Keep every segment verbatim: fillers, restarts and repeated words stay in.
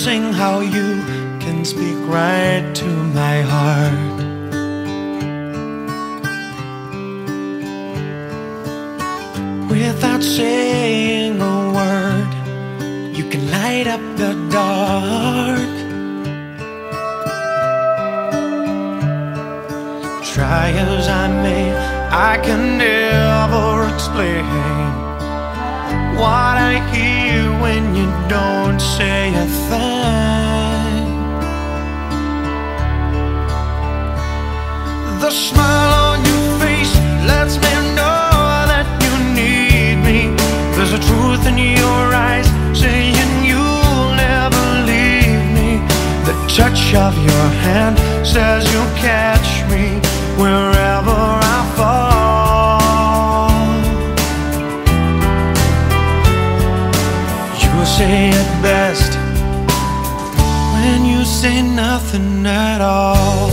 amazing how you can speak right to my heart. Without saying a word, you can light up the dark. Try as I may, I can never explain what I hear when you don't say a thing. The smile on your face lets me know that you need me. There's a truth in your eyes saying you'll never leave me. The touch of your hand says you'll catch me wherever I fall. You say it best when you say nothing at all.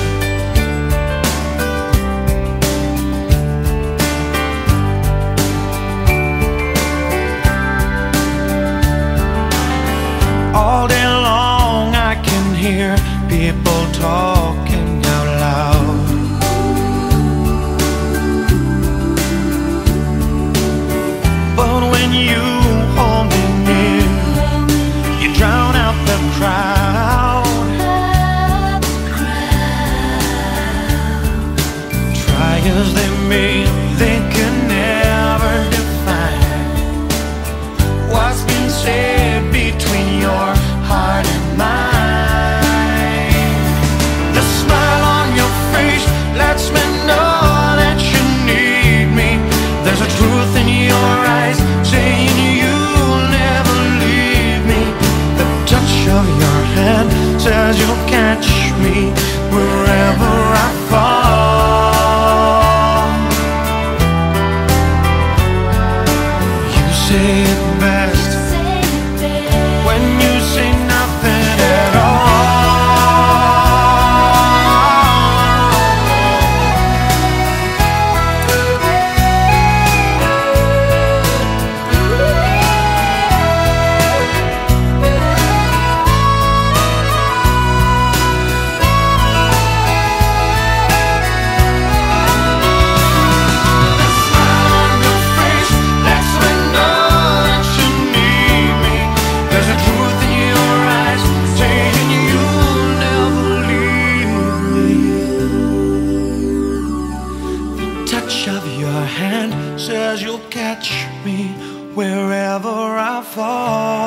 All day long I can hear people talking out loud. But when you hold me near, you drown out the crowd. Try as they may, they can never define what's been said between your heart and mine. The smile on your face lets me know that you need me. There's a truth in your eyes saying you'll never leave me. The touch of your hand says you'll catch me wherever I fall. You say it best when you say nothing at all. Says you'll catch me wherever I fall.